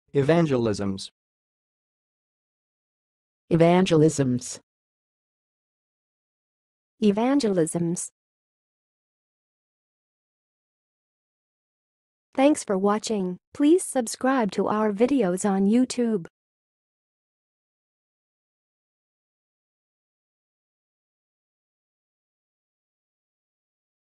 Evangelisms. Evangelisms. Evangelisms. Thanks for watching. Please subscribe to our videos on YouTube.